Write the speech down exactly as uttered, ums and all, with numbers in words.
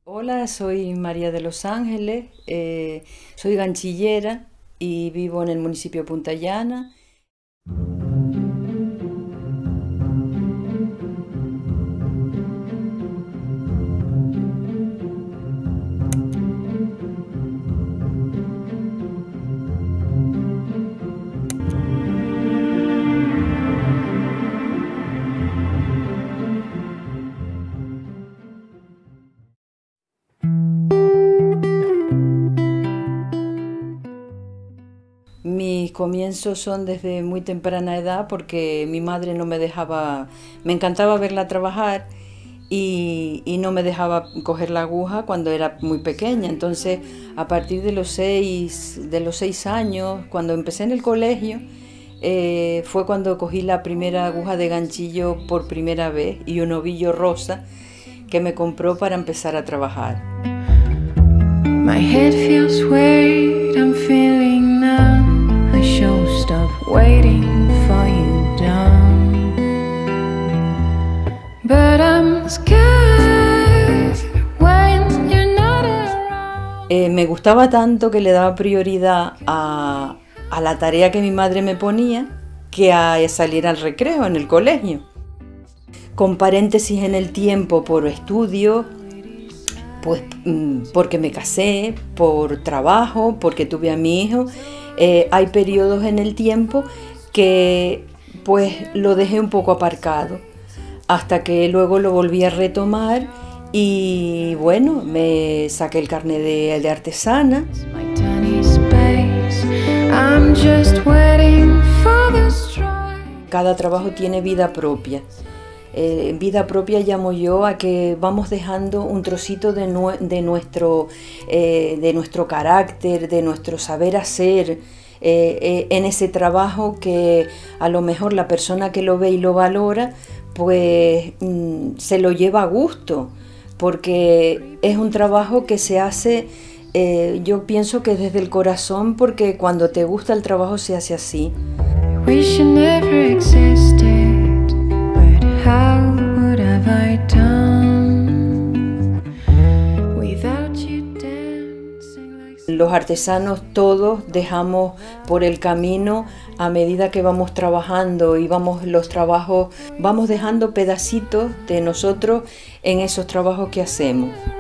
Hola, soy María de los Ángeles, eh, soy ganchillera y vivo en el municipio de Punta Llana. Mis comienzos son desde muy temprana edad porque mi madre no me dejaba, me encantaba verla trabajar y, y no me dejaba coger la aguja cuando era muy pequeña. Entonces, a partir de los seis, de los seis años, cuando empecé en el colegio, eh, fue cuando cogí la primera aguja de ganchillo por primera vez y un ovillo rosa que me compró para empezar a trabajar. My head feels weight, I'm feeling numb. I should stop waiting for you done. But I'm scared when you're not around. Eh, me gustaba tanto que le daba prioridad a, a la tarea que mi madre me ponía que a salir al recreo en el colegio. Con paréntesis en el tiempo por estudio, pues porque me casé, por trabajo, porque tuve a mi hijo. Eh, hay periodos en el tiempo que pues lo dejé un poco aparcado hasta que luego lo volví a retomar y bueno, me saqué el carnet de, de artesana. My tiny space, I'm just waiting for the strike. Cada trabajo tiene vida propia. Eh, vida propia llamo yo a que vamos dejando un trocito de, nu de, nuestro, eh, de nuestro carácter, de nuestro saber hacer eh, eh, en ese trabajo que a lo mejor la persona que lo ve y lo valora pues mm, se lo lleva a gusto, porque es un trabajo que se hace, eh, yo pienso que desde el corazón, porque cuando te gusta el trabajo se hace así. Wish you never existed. How would have I done without you dancing like... Los artesanos todos dejamos por el camino, a medida que vamos trabajando y vamos los trabajos, vamos dejando pedacitos de nosotros en esos trabajos que hacemos.